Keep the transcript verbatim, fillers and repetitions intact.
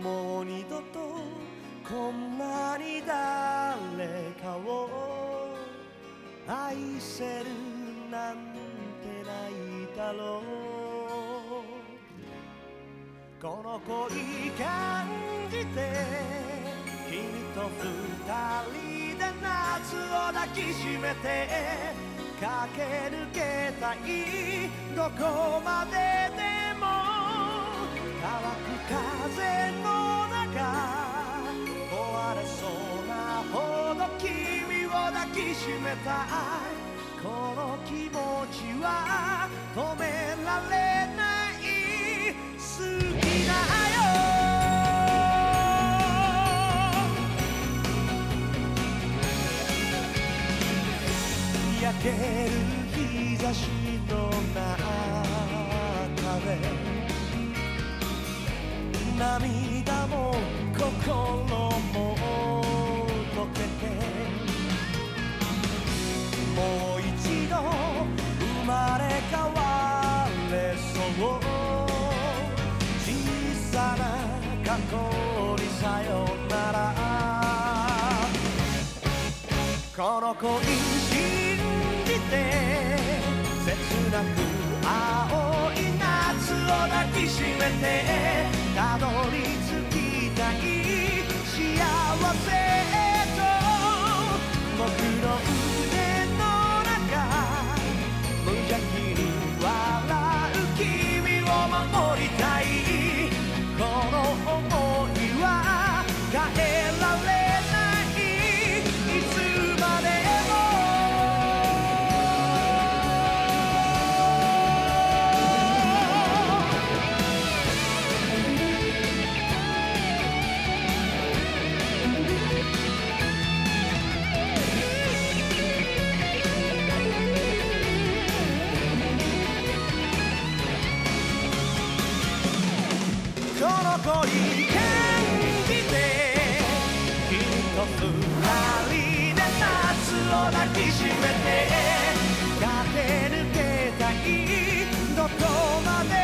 もう二度とこんなに誰かを愛せるなんてないだろう。この恋感じて君と二人で夏を抱きしめて駆け抜けたい。どこまででも乾く風の中壊れそうなほど君を抱きしめたい。この気持ちは止められない。好きだよ。焼ける日差しの中で涙も心も溶けてもう一度生まれ変われそう。小さな過去にさよなら。この恋信じて切なく青い夏を抱きしめてたどり着きたい幸せへと。僕の腕の中無邪気に笑う君を守りたい。この想いは変えられない。いつまでこの恋感じて君と二人で夏を抱きしめて駆け抜けたい。どこまで